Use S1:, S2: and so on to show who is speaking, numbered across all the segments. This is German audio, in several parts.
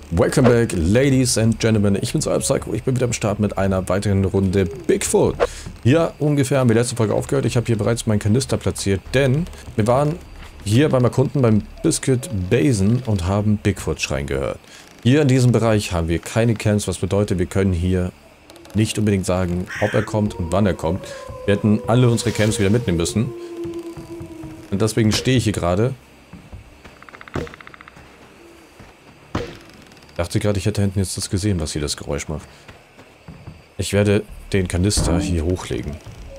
S1: Welcome back, Ladies and Gentlemen. Ich bin's Psycho. Ich bin wieder am Start mit einer weiteren Runde Bigfoot. Hier ungefähr haben wir letzte Folge aufgehört. Ich habe hier bereits meinen Kanister platziert, denn wir waren hier beim Erkunden beim Biscuit Basin und haben Bigfoot-Schreien gehört. Hier in diesem Bereich haben wir keine Camps, was bedeutet, wir können hier nicht unbedingt sagen, ob er kommt und wann er kommt. Wir hätten alle unsere Camps wieder mitnehmen müssen. Und deswegen stehe ich hier gerade. Ich dachte gerade, ich hätte hinten jetzt das gesehen, was hier das Geräusch macht. Ich werde den Kanister hier hochlegen.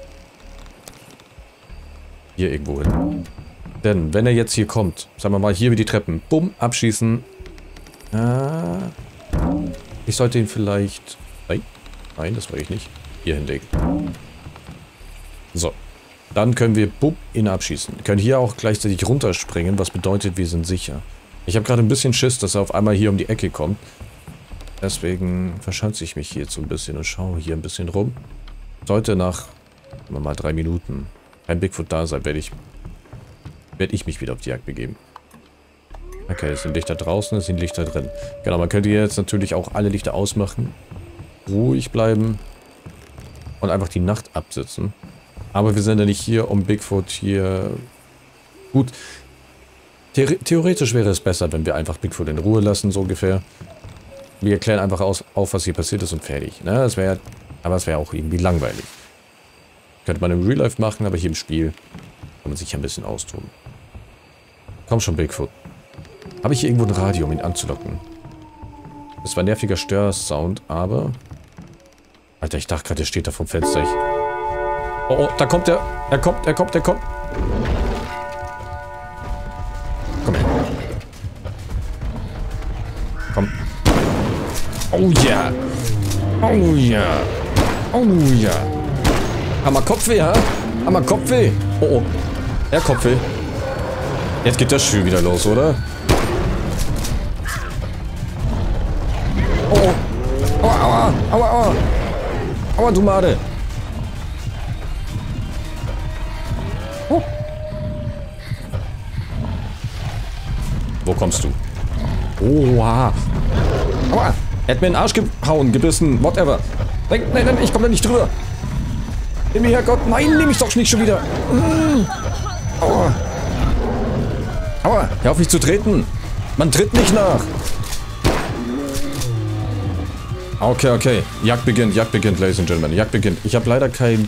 S1: Hier irgendwo hin. Denn, wenn er jetzt hier kommt, sagen wir mal, hier über die Treppen, bumm, abschießen. Ich sollte ihn vielleicht... Nein, das wollte ich nicht. Hier hinlegen. So. Dann können wir, bumm, ihn abschießen. Wir können hier auch gleichzeitig runterspringen, was bedeutet, wir sind sicher. Ich habe gerade ein bisschen Schiss, dass er auf einmal hier um die Ecke kommt. Deswegen verschanze ich mich hier so ein bisschen und schaue hier ein bisschen rum. Sollte nach, sagen wir mal, 3 Minuten kein Bigfoot da sein, werde ich mich wieder auf die Jagd begeben. Okay, es sind Lichter draußen, es sind Lichter drin. Genau, man könnte jetzt natürlich auch alle Lichter ausmachen. Ruhig bleiben. Und einfach die Nacht absitzen. Aber wir sind ja nicht hier, um Bigfoot hier... Gut. Theoretisch wäre es besser, wenn wir einfach Bigfoot in Ruhe lassen, so ungefähr. Wir erklären einfach auf, was hier passiert ist und fertig. Ne? Aber es wäre auch irgendwie langweilig. Könnte man im Real Life machen, aber hier im Spiel kann man sich ein bisschen austoben. Komm schon, Bigfoot. Habe ich hier irgendwo ein Radio, um ihn anzulocken? Das war ein nerviger Störsound, aber... Alter, ich dachte gerade, der steht da vom Fenster. Oh, da kommt er. Er kommt. Komm her. Komm. Oh ja. Oh ja. Oh ja. Hammer Kopfweh, ha? Hammer Kopfweh. Oh. Er Kopfweh. Jetzt geht das Spiel wieder los, oder? Oh. Aua, aua, aua. Aua, du Made. Oh. Wo kommst du? Oha. Aua. Er hat mir in den Arsch gehauen, gebissen, whatever. Nein, ich komme da nicht drüber. Nimm mich, Herrgott. Nein, nehme ich doch nicht schon wieder. Aua. Aua, hör auf mich zu treten. Man tritt nicht nach. Okay. Jagd beginnt, Ladies and Gentlemen. Jagd beginnt. Ich habe leider kein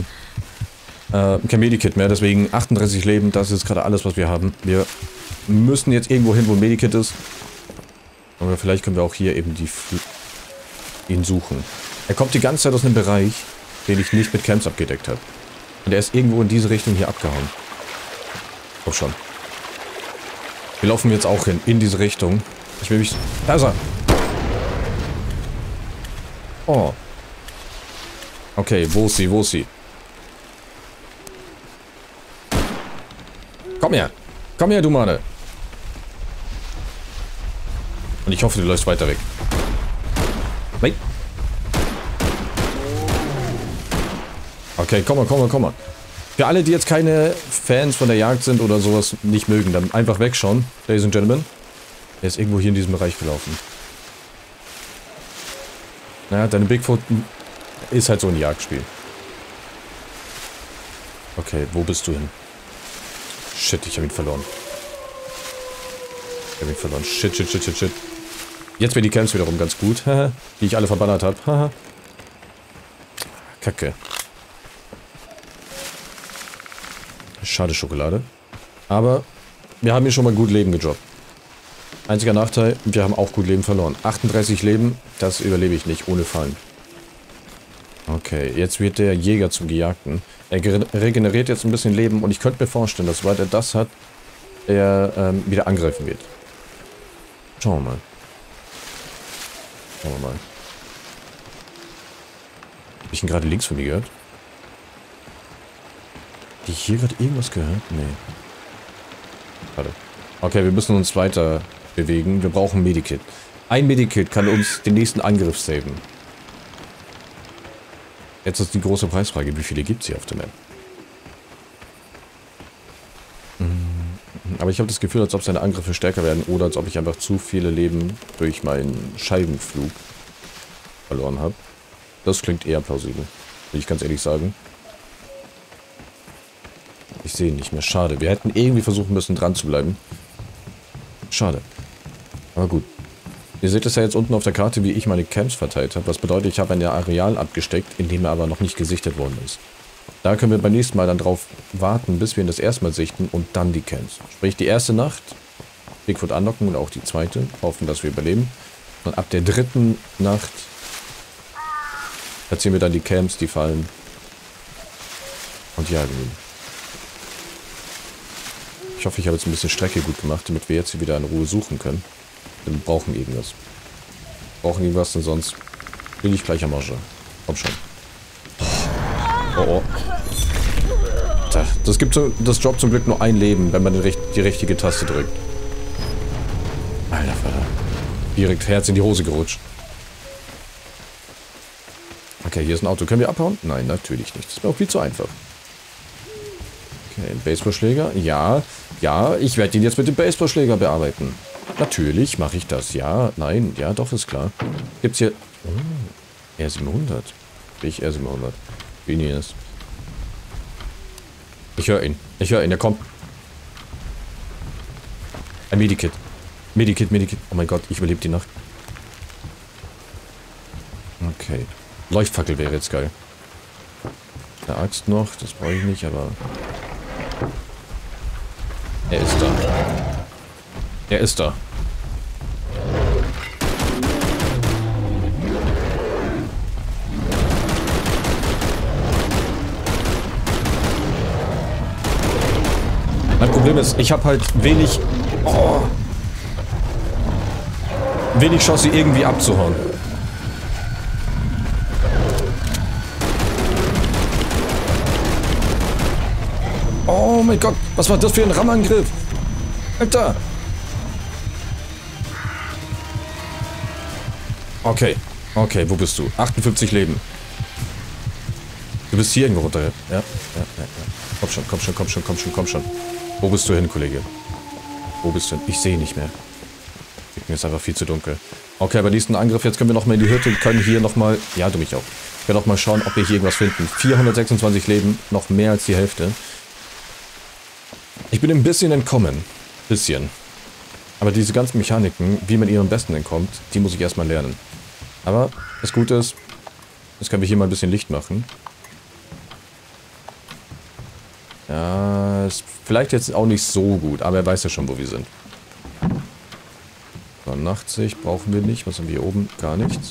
S1: Medikit mehr, deswegen 38 Leben, das ist gerade alles, was wir haben. Wir müssen jetzt irgendwo hin, wo ein Medikit ist. Aber vielleicht können wir auch hier eben ihn suchen. Er kommt die ganze Zeit aus einem Bereich, den ich nicht mit Camps abgedeckt habe. Und er ist irgendwo in diese Richtung hier abgehauen. Komm schon. Wir laufen jetzt auch hin, in diese Richtung. Ich will mich... Da ist er! Oh. Okay, wo ist sie? Komm her, du Mann. Und ich hoffe, du läufst weiter weg. Nein. Okay, komm mal. Für alle, die jetzt keine Fans von der Jagd sind oder sowas nicht mögen, dann einfach wegschauen, Ladies and Gentlemen. Er ist irgendwo hier in diesem Bereich gelaufen. Naja, deine Bigfoot ist halt so ein Jagdspiel. Okay, wo bist du hin? Shit, ich habe ihn verloren. Shit. Jetzt werden die Camps wiederum ganz gut, die ich alle verbannert habe. Kacke. Schade Schokolade. Aber wir haben hier schon mal gut Leben gedroppt. Einziger Nachteil, wir haben auch gut Leben verloren. 38 Leben, das überlebe ich nicht, ohne Fallen. Okay, jetzt wird der Jäger zum Gejagten. Er regeneriert jetzt ein bisschen Leben und ich könnte mir vorstellen, dass sobald er das hat, er wieder angreifen wird. Schauen wir mal. Habe ich ihn gerade links von mir gehört? Habe ich hier gerade irgendwas gehört? Nee. Warte. Okay, wir müssen uns weiter bewegen. Wir brauchen ein Medikit. Ein Medikit kann uns den nächsten Angriff saven. Jetzt ist die große Preisfrage. Wie viele gibt es hier auf der Map? Aber ich habe das Gefühl, als ob seine Angriffe stärker werden oder als ob ich einfach zu viele Leben durch meinen Scheibenflug verloren habe. Das klingt eher plausibel, will ich ganz ehrlich sagen. Ich sehe ihn nicht mehr. Schade. Wir hätten irgendwie versuchen müssen, dran zu bleiben. Schade. Aber gut. Ihr seht es ja jetzt unten auf der Karte, wie ich meine Camps verteilt habe. Was bedeutet, ich habe ein Areal abgesteckt, in dem er aber noch nicht gesichtet worden ist. Da können wir beim nächsten Mal dann drauf warten, bis wir ihn das erste Mal sichten und dann die Camps. Sprich, die erste Nacht, Bigfoot anlocken und auch die zweite. Hoffen, dass wir überleben. Und ab der dritten Nacht platzieren wir dann die Camps, die Fallen. Und jagen ihn. Ich hoffe, ich habe jetzt ein bisschen Strecke gut gemacht, damit wir jetzt hier wieder in Ruhe suchen können. Wir brauchen irgendwas. Wir brauchen irgendwas, denn sonst will ich gleich am Arsch. Komm schon. Oh oh. Das droppt zum Glück nur ein Leben, wenn man die richtige Taste drückt. Alter Vater. Direkt Herz in die Hose gerutscht. Okay, hier ist ein Auto. Können wir abhauen? Nein, natürlich nicht. Das wäre auch viel zu einfach. Okay, ein Baseballschläger. Ja, ja, ich werde ihn jetzt mit dem Baseballschläger bearbeiten. Natürlich mache ich das. Ja, nein, ja, doch, ist klar. Gibt's hier... Oh, R700. Ich R700. Genius. Ich höre ihn. Ich höre ihn. Er kommt. Ein Medikit. Medikit, Medikit. Oh mein Gott, ich überlebe die Nacht. Okay. Leuchtfackel wäre jetzt geil. Eine Axt noch. Das brauche ich nicht, aber... Er ist da. Er ist da. Mein Problem ist, ich habe halt wenig... Oh, wenig Chance, sie irgendwie abzuhauen. Oh mein Gott, was war das für ein Rammangriff? Alter! Okay, okay, wo bist du? 58 Leben. Du bist hier irgendwo runter. Ja. Komm schon, komm schon, komm schon, komm schon, komm schon. Wo bist du hin, Kollege? Wo bist du hin? Ich sehe nicht mehr. Mir ist einfach viel zu dunkel. Okay, bei nächsten Angriff, jetzt können wir nochmal in die Hütte, können hier nochmal... Ja, du mich auch. Wir können nochmal schauen, ob wir hier irgendwas finden. 426 Leben, noch mehr als die Hälfte. Ich bin ein bisschen entkommen. Bisschen. Aber diese ganzen Mechaniken, wie man ihnen am besten entkommt, die muss ich erstmal lernen. Aber das Gute ist, jetzt können wir hier mal ein bisschen Licht machen. Ja, ist vielleicht jetzt auch nicht so gut, aber er weiß ja schon, wo wir sind. So, Nachtsicht brauchen wir nicht. Was haben wir hier oben? Gar nichts.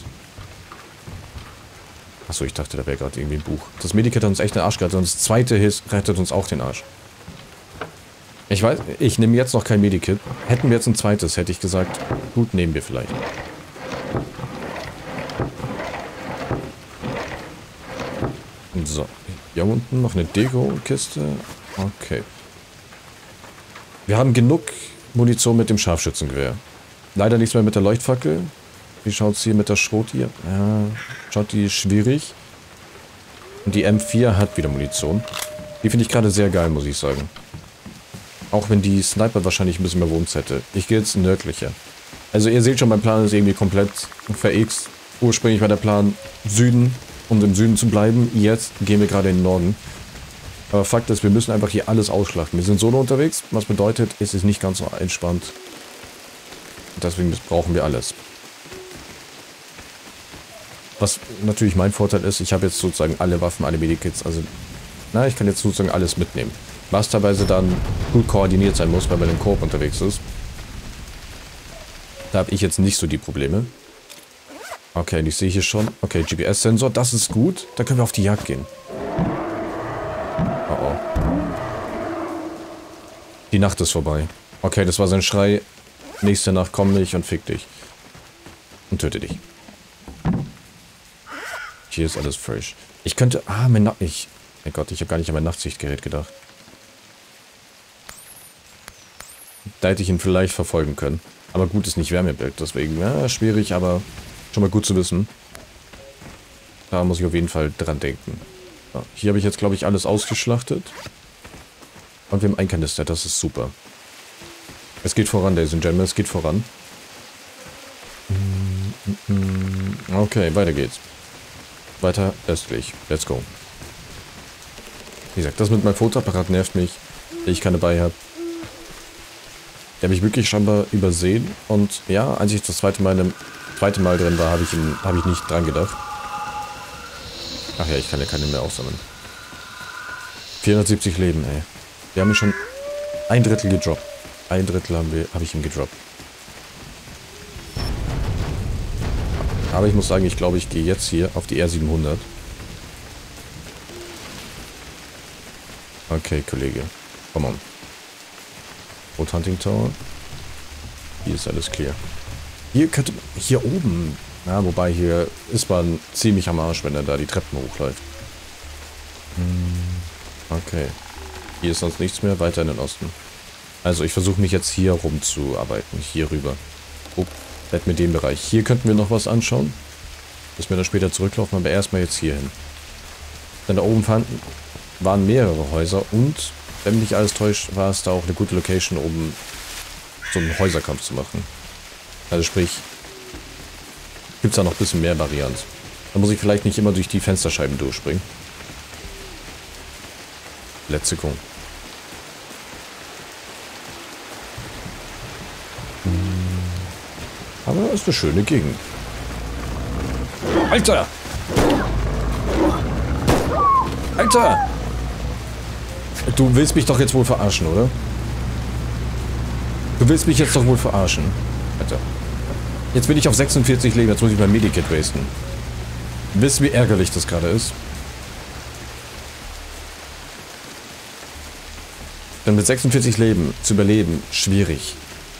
S1: Achso, ich dachte, da wäre gerade irgendwie ein Buch. Das Medikit hat uns echt den Arsch gerettet und das zweite rettet uns auch den Arsch. Ich weiß, ich nehme jetzt noch kein Medikit. Hätten wir jetzt ein zweites, hätte ich gesagt, gut, nehmen wir vielleicht. So, hier unten noch eine Deko-Kiste. Okay. Wir haben genug Munition mit dem Scharfschützengewehr. Leider nichts mehr mit der Leuchtfackel. Wie schaut es hier mit der Schrot hier? Ja, schaut die schwierig. Und die M4 hat wieder Munition. Die finde ich gerade sehr geil, muss ich sagen. Auch wenn die Sniper wahrscheinlich ein bisschen mehr Wumms hätte. Ich gehe jetzt nördlicher. Also ihr seht schon, mein Plan ist irgendwie komplett verX. Ursprünglich war der Plan Süden, um im Süden zu bleiben. Jetzt gehen wir gerade in den Norden. Aber Fakt ist, wir müssen einfach hier alles ausschlachten. Wir sind solo unterwegs, was bedeutet, es ist nicht ganz so entspannt. Deswegen brauchen wir alles. Was natürlich mein Vorteil ist, ich habe jetzt sozusagen alle Waffen, alle Medikits, also na, ich kann jetzt sozusagen alles mitnehmen. Was teilweise dann gut koordiniert sein muss, weil man im Koop unterwegs ist. Da habe ich jetzt nicht so die Probleme. Okay, und ich sehe hier schon, okay, GPS-Sensor, das ist gut. Da können wir auf die Jagd gehen. Oh oh. Die Nacht ist vorbei. Okay, das war sein Schrei. Nächste Nacht komm ich und fick dich. Und töte dich. Hier ist alles fresh. Ich könnte... Ah, mein Gott, ich habe gar nicht an mein Nachtsichtgerät gedacht. Da hätte ich ihn vielleicht verfolgen können. Aber gut, ist nicht Wärmebild, deswegen, ja, schwierig, aber schon mal gut zu wissen. Da muss ich auf jeden Fall dran denken. So, hier habe ich jetzt, glaube ich, alles ausgeschlachtet. Und wir haben einen Kanister, das ist super. Es geht voran, Ladies and Gentlemen, es geht voran. Okay, weiter geht's. Weiter östlich. Let's go. Wie gesagt, das mit meinem Fotoapparat nervt mich, den ich keine bei habe. Der habe ich wirklich scheinbar übersehen. Und ja, als ich das zweite Mal drin war, habe ich nicht dran gedacht. Ach ja, ich kann ja keine mehr aufsammeln. 470 Leben, ey. Wir haben ihn schon ein Drittel gedroppt. Ein Drittel habe ich ihm gedroppt. Aber ich muss sagen, ich glaube, ich gehe jetzt hier auf die R700. Okay, Kollege. Come on. Road Hunting Tower. Hier ist alles clear. Hier oben. Ja, wobei hier ist man ziemlich am Arsch, wenn er da die Treppen hochläuft. Okay. Hier ist sonst nichts mehr. Weiter in den Osten. Also ich versuche mich jetzt hier rumzuarbeiten. Hier rüber. Oh, vielleicht mit dem Bereich. Hier könnten wir noch was anschauen. Bis wir dann später zurücklaufen, aber erstmal jetzt hier hin. Denn da oben waren mehrere Häuser und, wenn mich nicht alles täuscht, war es da auch eine gute Location, um so einen Häuserkampf zu machen. Also sprich, gibt es da noch ein bisschen mehr Varianten. Da muss ich vielleicht nicht immer durch die Fensterscheiben durchspringen. Let's go. Aber es ist eine schöne Gegend. Alter! Alter! Du willst mich doch jetzt wohl verarschen, oder? Du willst mich jetzt doch wohl verarschen. Alter. Jetzt bin ich auf 46 Leben, jetzt muss ich mein Medikit wasten. Wisst ihr, wie ärgerlich das gerade ist? Denn mit 46 Leben zu überleben, schwierig.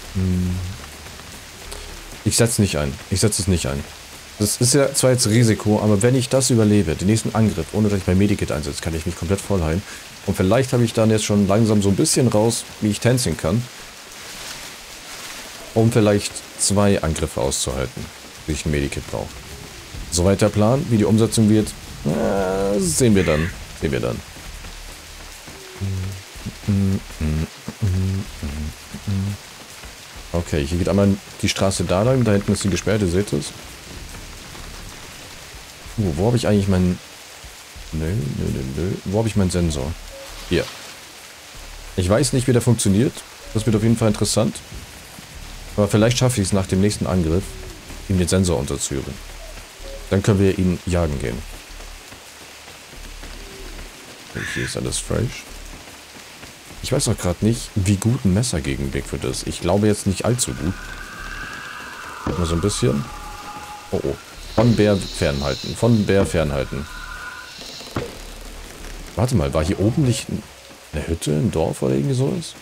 S1: Ich setze nicht ein. Ich setze es nicht ein. Das ist ja zwar jetzt Risiko, aber wenn ich das überlebe, den nächsten Angriff, ohne dass ich mein Medikit einsetze, kann ich mich komplett voll heilen. Und vielleicht habe ich dann jetzt schon langsam so ein bisschen raus, wie ich tänzeln kann. Um vielleicht 2 Angriffe auszuhalten, wie ich ein Medikit brauche. Soweit der Plan, wie die Umsetzung wird, sehen wir dann. Sehen wir dann. Okay, hier geht einmal die Straße da lang, da hinten ist die gesperrt, ihr seht es. Wo habe ich eigentlich meinen... Nö. Wo habe ich meinen Sensor? Hier. Ich weiß nicht, wie der funktioniert. Das wird auf jeden Fall interessant. Aber vielleicht schaffe ich es nach dem nächsten Angriff, ihm den Sensor unterzuführen. Dann können wir ihn jagen gehen. Und hier ist alles fresh. Ich weiß auch gerade nicht, wie gut ein Messer gegen Bigfoot ist. Ich glaube jetzt nicht allzu gut. Guck mal so ein bisschen. Oh. Von Bär fernhalten. Von Bär fernhalten. Warte mal, war hier oben nicht eine Hütte, ein Dorf oder irgendwie sowas?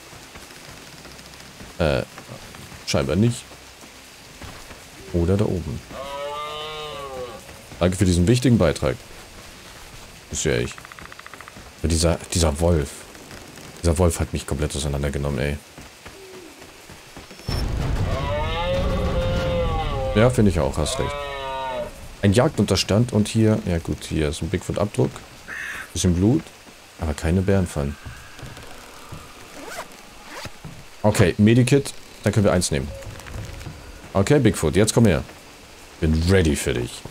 S1: Scheinbar nicht. Oder da oben. Danke für diesen wichtigen Beitrag. Ist ja ich. Aber dieser Wolf. Dieser Wolf hat mich komplett auseinandergenommen, ey. Ja, finde ich auch, hast recht. Ein Jagdunterstand und hier, ja gut, hier ist ein Bigfoot-Abdruck. Bisschen Blut, aber keine Bärenfallen. Okay, Medikit, dann können wir eins nehmen. Okay, Bigfoot, jetzt komm her. Bin ready für dich.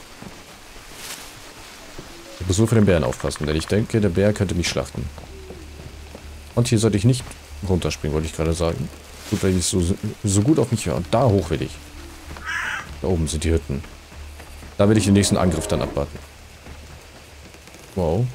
S1: Ich muss nur für den Bären aufpassen, denn ich denke, der Bär könnte mich schlachten. Und hier sollte ich nicht runterspringen, wollte ich gerade sagen. Gut, weil ich so gut auf mich höre. Und da hoch will ich. Da oben sind die Hütten. Da will ich den nächsten Angriff dann abwarten. Wow.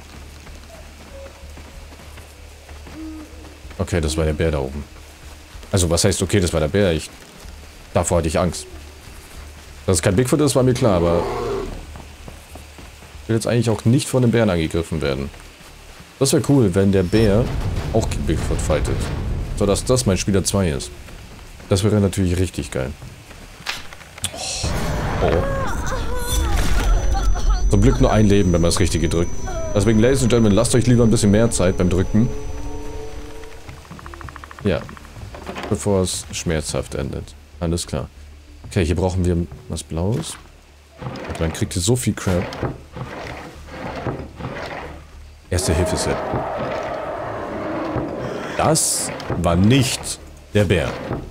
S1: Okay, das war der Bär da oben. Also, was heißt, okay, das war der Bär? Davor hatte ich Angst. Dass es kein Bigfoot ist, war mir klar, aber ich will jetzt eigentlich auch nicht von den Bären angegriffen werden. Das wäre cool, wenn der Bär auch gegen Bigfoot fightet. Sodass das mein Spieler 2 ist. Das wäre natürlich richtig geil. Oh. Zum Glück nur ein Leben, wenn man das Richtige drückt. Deswegen, Ladies and Gentlemen, lasst euch lieber ein bisschen mehr Zeit beim Drücken. Ja. Bevor es schmerzhaft endet. Alles klar. Okay, hier brauchen wir was Blaues. Man kriegt hier so viel Crap. Erste Hilfe-Set. Das war nicht Der Bär.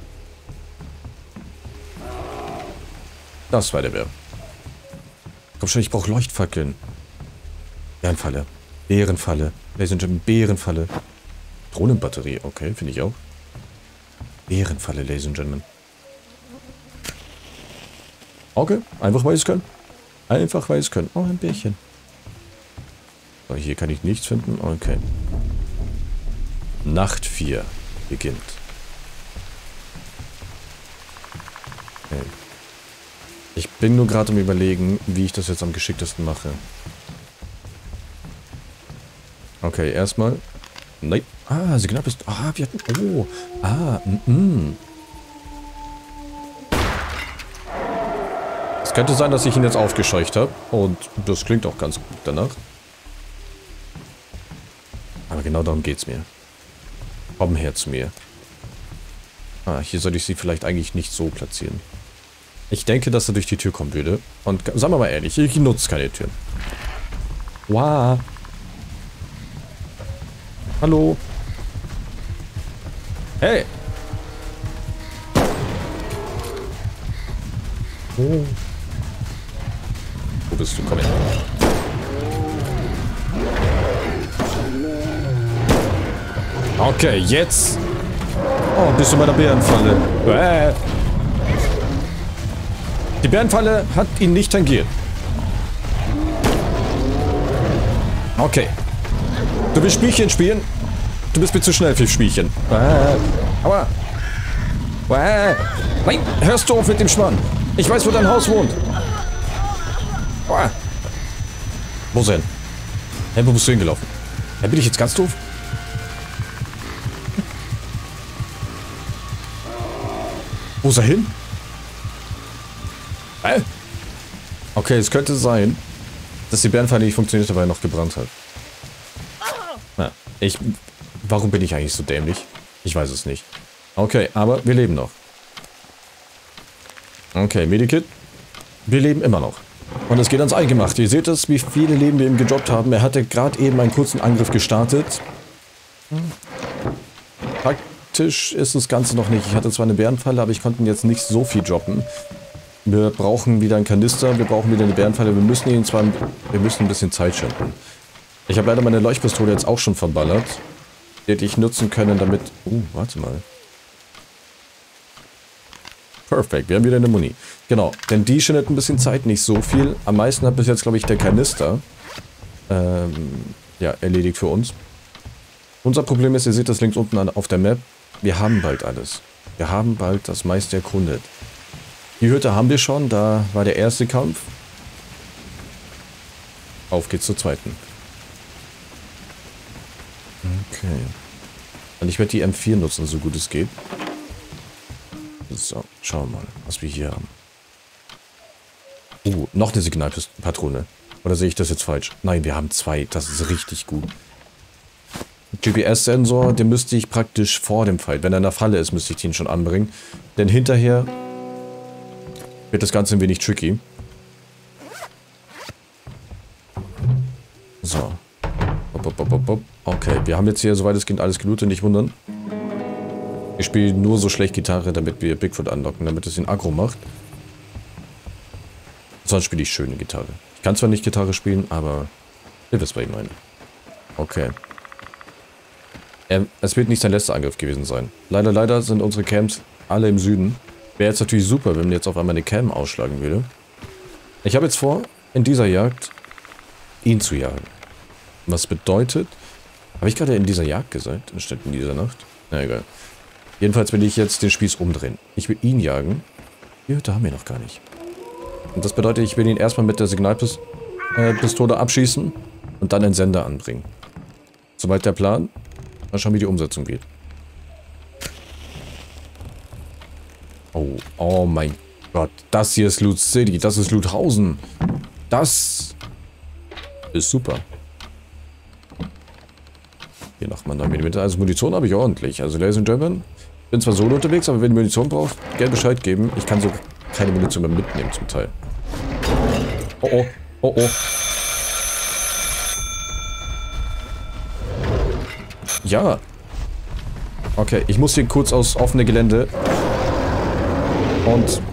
S1: Das war der Bär. Komm schon, ich brauche Leuchtfackeln. Bärenfalle. Bärenfalle. Ladies and Gentlemen, Bärenfalle. Drohnenbatterie, okay, finde ich auch. Bärenfalle, Ladies and Gentlemen. Okay, einfach weil es können. Einfach weil es können. Oh, ein Bärchen. So, hier kann ich nichts finden. Okay. Nacht 4 beginnt. Okay. Ich bin nur gerade am Überlegen, wie ich das jetzt am geschicktesten mache. Okay, erstmal. Nein. Ah, Signal bist. Ah, wir hatten. Oh. Ah, Es könnte sein, dass ich ihn jetzt aufgescheucht habe. Und das klingt auch ganz gut danach. Aber genau darum geht's mir. Komm her zu mir. Ah, hier sollte ich sie vielleicht eigentlich nicht so platzieren. Ich denke, dass er durch die Tür kommen würde. Und sagen wir mal ehrlich, ich nutze keine Türen. Wow. Hallo. Hey. Oh. Wo bist du? Komm her. Okay, jetzt. Oh, bist du bei der Bärenfalle. Die Bärenfalle hat ihn nicht tangiert. Okay. Du willst Spielchen spielen? Du bist mir zu schnell für Spielchen. Aua. Nein, hörst du auf mit dem Schmarrn. Ich weiß, wo dein Haus wohnt. Aua. Wo ist er denn? Hey, wo bist du hingelaufen? Ja, bin ich jetzt ganz doof? Wo ist er hin? Okay, es könnte sein, dass die Bärenfalle nicht funktioniert, aber er noch gebrannt hat. Na, warum bin ich eigentlich so dämlich? Ich weiß es nicht. Okay, aber wir leben noch. Okay, Medikit. Wir leben immer noch. Und es geht ans Eingemachte. Ihr seht es, wie viele Leben wir ihm gedroppt haben. Er hatte gerade eben einen kurzen Angriff gestartet. Praktisch ist das Ganze noch nicht. Ich hatte zwar eine Bärenfalle, aber ich konnte ihn jetzt nicht so viel droppen. Wir brauchen wieder einen Kanister, wir brauchen wieder eine Bärenfalle. Wir müssen ein bisschen Zeit schinden. Ich habe leider meine Leuchtpistole jetzt auch schon verballert. Die hätte ich nutzen können, damit... warte mal. Perfekt, wir haben wieder eine Muni. Genau, denn die schindet ein bisschen Zeit, nicht so viel. Am meisten hat bis jetzt, glaube ich, der Kanister ja, erledigt für uns. Unser Problem ist, ihr seht das links unten auf der Map, wir haben bald alles. Wir haben bald das meiste erkundet. Die Hütte haben wir schon, da war der erste Kampf. Auf geht's zur zweiten. Okay. Und ich werde die M4 nutzen, so gut es geht. So, schauen wir mal, was wir hier haben. Noch eine Signalpatrone. Oder sehe ich das jetzt falsch? Nein, wir haben 2. Das ist richtig gut. GPS-Sensor, den müsste ich praktisch vor dem Fight. Wenn er in der Falle ist, müsste ich den schon anbringen. Denn hinterher wird das Ganze ein wenig tricky. So. Okay, wir haben jetzt hier, soweit es geht, alles gelootet, nicht wundern. Ich spiele nur so schlecht Gitarre, damit wir Bigfoot anlocken, damit es den Aggro macht. Sonst spiele ich schöne Gitarre. Ich kann zwar nicht Gitarre spielen, aber ihr wisst, was ich meine. Okay. Es wird nicht sein letzter Angriff gewesen sein. Leider sind unsere Camps alle im Süden. Wäre jetzt natürlich super, wenn man jetzt auf einmal eine Cam ausschlagen würde. Ich habe jetzt vor, in dieser Jagd ihn zu jagen. Was bedeutet... Habe ich gerade in dieser Jagd gesagt? Anstatt in dieser Nacht? Na egal. Jedenfalls will ich jetzt den Spieß umdrehen. Ich will ihn jagen. Die Hütte haben wir noch gar nicht. Und das bedeutet, ich will ihn erstmal mit der Signalpistole abschießen und dann den Sender anbringen. Soweit der Plan. Mal schauen, wie die Umsetzung geht. Oh mein Gott. Das hier ist Loot City. Das ist Loothausen. Das ist super. Hier noch mal 9 mm. Also Munition habe ich ordentlich. Also Ladies and Gentlemen, bin zwar solo unterwegs, aber wenn ihr Munition braucht, gerne Bescheid geben. Ich kann so keine Munition mehr mitnehmen zum Teil. Oh. Ja. Okay, ich muss hier kurz aufs offene Gelände. Und...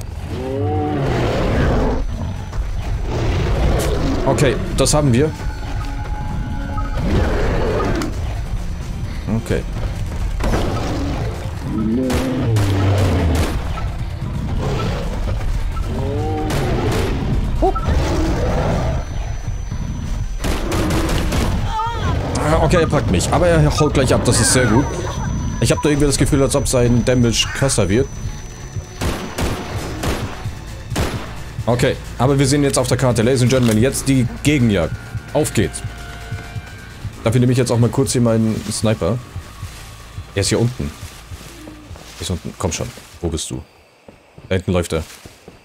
S1: Okay, das haben wir. Okay. Okay, er packt mich. Aber er haut gleich ab, das ist sehr gut. Ich habe da irgendwie das Gefühl, als ob sein Damage krasser wird. Okay, aber wir sehen jetzt auf der Karte, Ladies and Gentlemen, jetzt die Gegenjagd. Auf geht's. Dafür nehme ich jetzt auch mal kurz hier meinen Sniper. Er ist hier unten. Er ist unten. Komm schon. Wo bist du? Da hinten läuft er.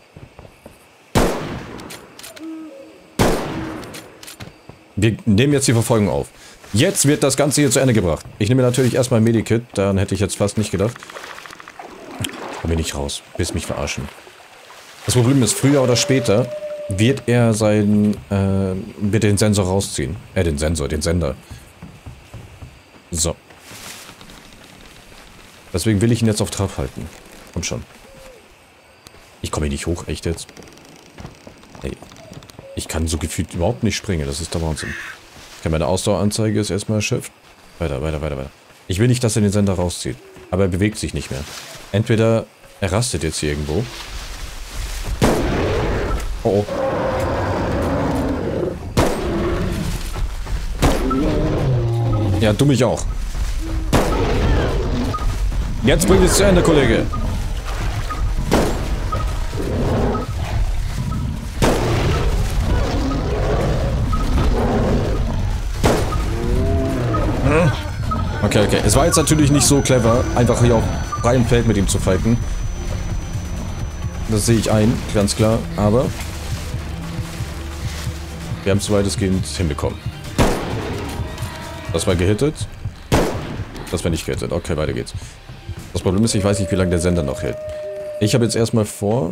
S1: Wir nehmen jetzt die Verfolgung auf. Jetzt wird das Ganze hier zu Ende gebracht. Ich nehme natürlich erstmal ein Medikit. Daran hätte ich jetzt fast nicht gedacht. Komm hier nicht raus. Willst mich verarschen. Das Problem ist, früher oder später wird er wird den Sensor rausziehen. Den Sender. So. Deswegen will ich ihn jetzt auf Trab halten. Komm schon. Ich komme hier nicht hoch, echt jetzt? Hey. Ich kann so gefühlt überhaupt nicht springen, das ist der Wahnsinn. Okay, meine Ausdaueranzeige ist erstmal erschöpft. Weiter. Ich will nicht, dass er den Sender rauszieht. Aber er bewegt sich nicht mehr. Entweder er rastet jetzt hier irgendwo. Oh. Ja, du mich auch. Jetzt bringt es zu Ende, Kollege. Okay. Es war jetzt natürlich nicht so clever, einfach hier auf freiem Feld mit ihm zu fighten. Das sehe ich ein, ganz klar, aber wir haben es weitestgehend hinbekommen. Das war gehittet. Das war nicht gehittet. Okay, weiter geht's. Das Problem ist, ich weiß nicht, wie lange der Sender noch hält. Ich habe jetzt erstmal vor...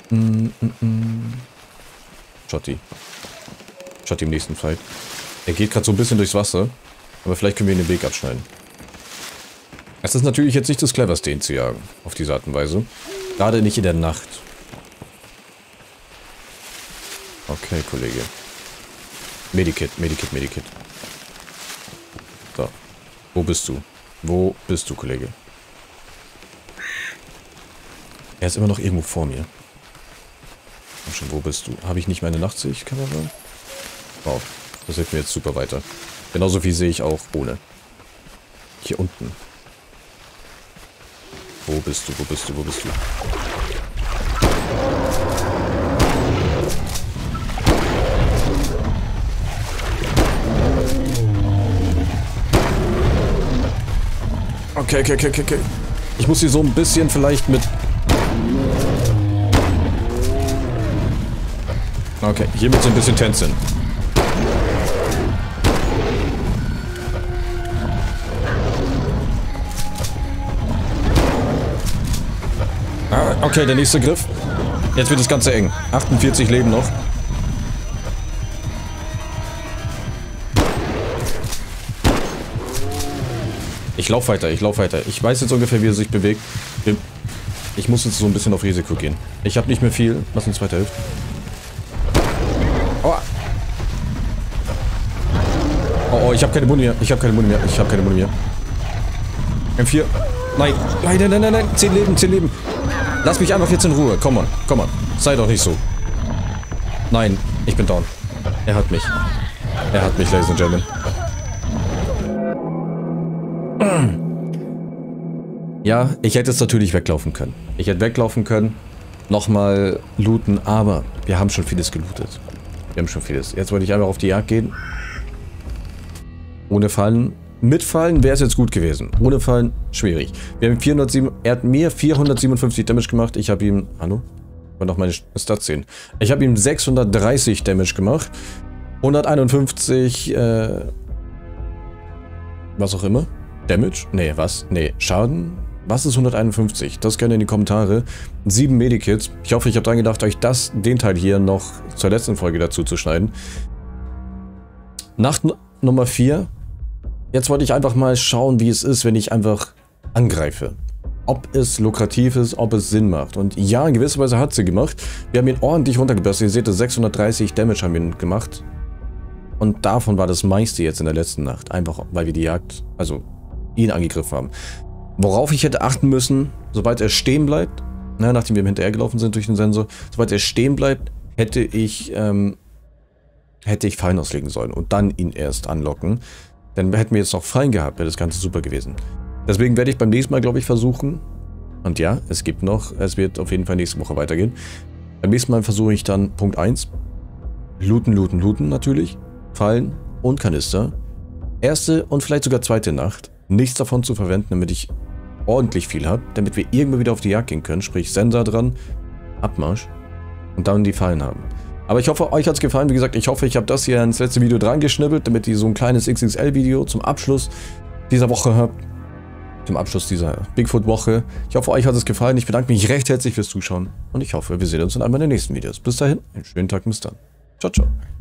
S1: Schotti im nächsten Fight. Er geht gerade so ein bisschen durchs Wasser. Aber vielleicht können wir ihn den Weg abschneiden. Es ist natürlich jetzt nicht das Cleverste, ihn zu jagen. Auf diese Art und Weise. Gerade nicht in der Nacht. Okay, Kollege. Medikit. So. Wo bist du, Kollege? Er ist immer noch irgendwo vor mir. Komm schon, wo bist du? Habe ich nicht meine Nachtsichtkamera? Wow, das hilft mir jetzt super weiter. Genauso viel sehe ich auch ohne. Hier unten. Wo bist du? Okay. Ich muss hier so ein bisschen vielleicht mit... Okay, hier mit so ein bisschen tänzeln. Okay, der nächste Griff. Jetzt wird das Ganze eng. 48 Leben noch. Ich lauf weiter. Ich weiß jetzt ungefähr, wie er sich bewegt. Ich muss jetzt so ein bisschen auf Risiko gehen. Ich habe nicht mehr viel, was uns weiterhilft. Oh, ich habe keine Muni mehr. M4. Nein. 10 Leben. Lass mich einfach jetzt in Ruhe. Komm on. Sei doch nicht so. Nein, ich bin down. Er hat mich, Ladies and Gentlemen. Ja, ich hätte es natürlich weglaufen können. Nochmal looten, aber wir haben schon vieles gelootet. Jetzt wollte ich einfach auf die Jagd gehen. Ohne Fallen. Mit Fallen wäre es jetzt gut gewesen. Ohne Fallen, schwierig. Er hat mir 457 Damage gemacht. Ich habe ihm... Hallo? Ich wollte noch meine Stats sehen. Ich habe ihm 630 Damage gemacht. 151... was auch immer. Damage? Nee, was? Nee, Schaden? Was ist 151? Das gerne in die Kommentare. 7 Medikits. Ich hoffe, ich habe dran gedacht, euch den Teil hier noch zur letzten Folge dazu zu schneiden. Nacht Nummer 4. Jetzt wollte ich einfach mal schauen, wie es ist, wenn ich einfach angreife. Ob es lukrativ ist, ob es Sinn macht. Und ja, in gewisser Weise hat sie gemacht. Wir haben ihn ordentlich runtergebürstet. Ihr seht, 630 Damage haben wir ihn gemacht. Und davon war das meiste jetzt in der letzten Nacht. Einfach, weil wir die Jagd, also ihn angegriffen haben. Worauf ich hätte achten müssen, sobald er stehen bleibt, nachdem wir ihm hinterhergelaufen sind durch den Sensor, sobald er stehen bleibt, hätte ich Fallen auslegen sollen und dann ihn erst anlocken. Dann hätten wir jetzt noch Fallen gehabt, wäre das Ganze super gewesen. Deswegen werde ich beim nächsten Mal, glaube ich, versuchen, und ja, es wird auf jeden Fall nächste Woche weitergehen. Beim nächsten Mal versuche ich dann Punkt 1, looten natürlich, Fallen und Kanister. Erste und vielleicht sogar zweite Nacht, nichts davon zu verwenden, damit ich ordentlich viel habe, damit wir irgendwann wieder auf die Jagd gehen können, sprich Sensor dran, Abmarsch und dann die Fallen haben. Aber ich hoffe, euch hat es gefallen. Wie gesagt, ich hoffe, ich habe das hier ins letzte Video dran geschnippelt, damit ihr so ein kleines XXL-Video zum Abschluss dieser Woche habt. Zum Abschluss dieser Bigfoot-Woche. Ich hoffe, euch hat es gefallen. Ich bedanke mich recht herzlich fürs Zuschauen und ich hoffe, wir sehen uns in einem der nächsten Videos. Bis dahin, einen schönen Tag, bis dann. Ciao, ciao.